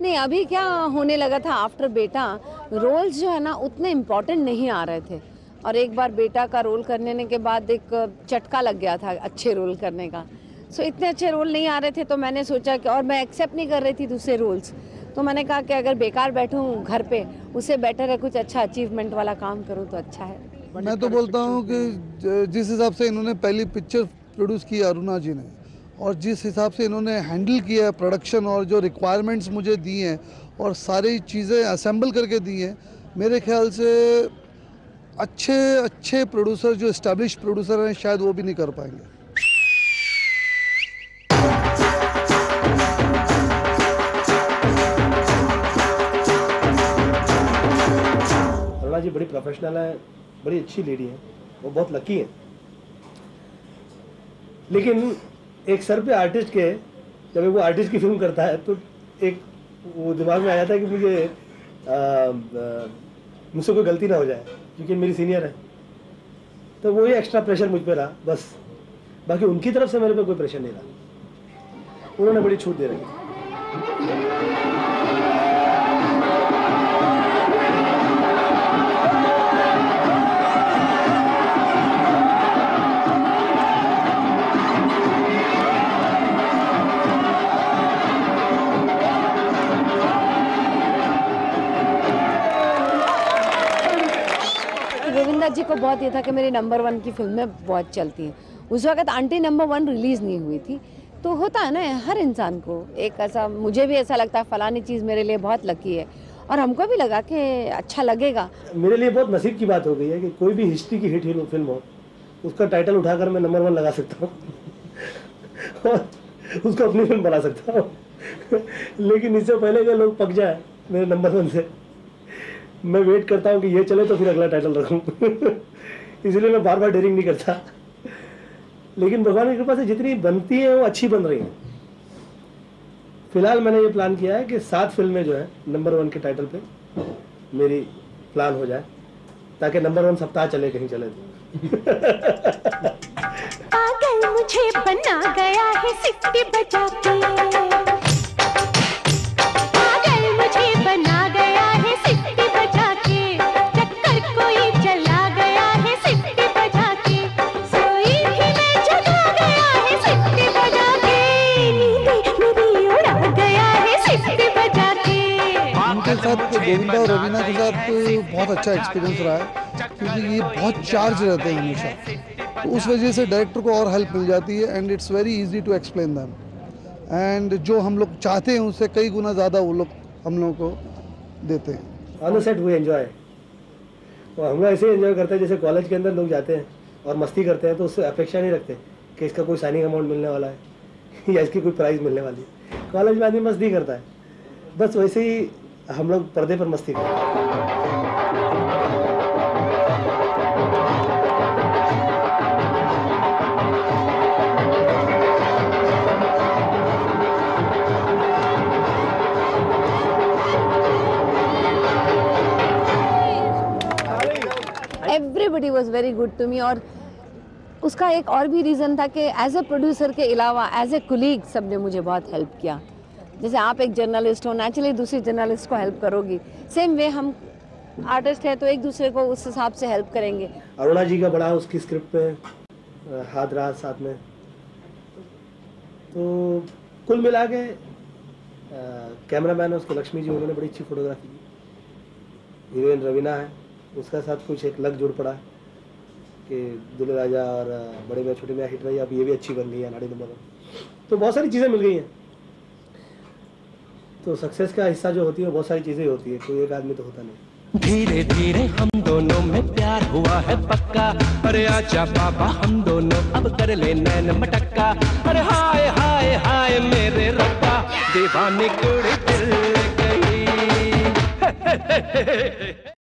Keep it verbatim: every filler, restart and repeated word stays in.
नहीं, अभी क्या होने लगा था आफ्टर बेटा, रोल्स जो है ना उतने इम्पोर्टेंट नहीं आ रहे थे, और एक बार बेटा का रोल करने के बाद एक चटका लग गया था अच्छे रोल करने का। सो इतने अच्छे रोल नहीं आ रहे थे, तो मैंने सोचा कि, और मैं एक्सेप्ट नहीं कर रही थी दूसरे रोल्स, तो मैंने कहा कि अगर बेकार बैठूं घर पे, उससे बेटर है कुछ अच्छा अचीवमेंट वाला काम करूं तो अच्छा है। मैं तो बोलता हूं कि जिस हिसाब से इन्होंने पहली पिक्चर प्रोड्यूस की अरुणा जी ने, और जिस हिसाब से इन्होंने हैंडल किया है प्रोडक्शन, और जो रिक्वायरमेंट्स मुझे दी हैं और सारी चीज़ें असेंबल करके दी हैं, मेरे ख्याल से अच्छे अच्छे प्रोड्यूसर जो इस्टेब्लिश प्रोड्यूसर हैं शायद वो भी नहीं कर पाएंगे। अरुणा जी बड़ी प्रोफेशनल है, बड़ी अच्छी लेडी है, वो बहुत लकी है। लेकिन एक सर पे आर्टिस्ट के, जब वो आर्टिस्ट की फिल्म करता है तो एक वो दिमाग में आ जाता है कि मुझे मुझसे कोई गलती ना हो जाए, क्योंकि मेरी सीनियर है, तो वही एक्स्ट्रा प्रेशर मुझ पे रहा बस। बाकी उनकी तरफ से मेरे पे कोई प्रेशर नहीं रहा, उन्होंने बड़ी छूट दे रखी। गोविंदा जी को बहुत ये था कि मेरी नंबर वन की फिल्में बहुत चलती हैं। उस वक्त आंटी नंबर वन रिलीज़ नहीं हुई थी, तो होता है ना हर इंसान को एक ऐसा, मुझे भी ऐसा लगता है फलानी चीज़ मेरे लिए बहुत लकी है, और हमको भी लगा कि अच्छा लगेगा। मेरे लिए बहुत नसीब की बात हो गई है कि कोई भी हिस्ट्री की हिट फिल्म हो, उसका टाइटल उठाकर मैं नंबर वन लगा सकता हूँ और उसको अपनी फिल्म बना सकता हूँ। लेकिन इससे पहले कि लोग पक जाए मेरे नंबर वन से, मैं वेट करता हूँ कि ये चले तो फिर अगला टाइटल रखूँ। इसलिए मैं बार बार डेयरिंग नहीं करता। लेकिन भगवान की कृपा से जितनी बनती है वो अच्छी बन रही हैं। फिलहाल मैंने ये प्लान किया है कि सात फिल्में जो है नंबर वन के टाइटल पे मेरी प्लान हो जाए, ताकि नंबर वन सप्ताह चले, कहीं चले। पागल मुझे बना गया है सिटी बजा के, पागल मुझे बना गया है सिटी बजा के, चक्कर कोई चला गया है सिटी बजा के, सोई भी मैं जगा गया है सिटी बजा के, नींद मेरी उड़ा गया है सिटी बजा के। उनके साथ गोविंदा और रवीना के साथ बहुत अच्छा एक्सपीरियंस रहा है, क्योंकि ये बहुत चार्ज रहते हैं हमेशा, तो उस वजह से डायरेक्टर को और हेल्प मिल जाती है, and it's very easy to explain them, and जो हम लोग चाहते हैं उससे कई गुना ज़्यादा वो लोग हम लोगों को देते हैं। On the set we enjoy, और हम लोग ऐसे एंजॉय करते हैं जैसे कॉलेज के अंदर लोग जाते हैं और मस्ती करते हैं, तो उससे अपेक्षा नहीं रखते कि इसका कोई साइनिंग अमाउंट मिलने वाला है या इसकी कोई प्राइज़ मिलने वाली है। कॉलेज में आदमी मस्ती करता है, बस वैसे ही हम लोग पर्दे पर मस्ती करते हैं। Everybody was very good to me, और उसका एक और भी रीज़न था कि एज ए प्रोड्यूसर के अलावा एज ए कुलीग सब ने मुझे बहुत हेल्प किया। जैसे आप एक जर्नलिस्ट हो, नेचुरली दूसरी जर्नलिस्ट को हेल्प करोगी, सेम वे हम आर्टिस्ट है तो एक दूसरे को उस हिसाब से हेल्प करेंगे। अरुणा जी का बड़ा उसकी स्क्रिप्ट पे हाथ रहा साथ में, तो कुल मिला के कैमरामैन है उसके लक्ष्मी जी, उन्होंने बड़ी अच्छी फोटोग्राफी की। हीरोइन रवीना है, उसका साथ कुछ एक लग जुड़ पड़ा कि दुल्हे राजा और बड़े मियां छोटे मियां हिट रही है, अब ये भी अच्छी बन गई है नाड़ी नंबर वन, तो बहुत सारी चीज़ें मिल गई हैं। तो सक्सेस का हिस्सा जो होती है बहुत सारी चीज़ें होती है, कोई एक आदमी तो होता नहीं। धीरे धीरे हम दोनों में प्यार हुआ है पक्का, अरे आजा बाबा हम दोनों अब कर ले नैन मटक्का, अरे हाय हाय हाय मेरे रब्बा दीवानी कुड़ी दिल गई।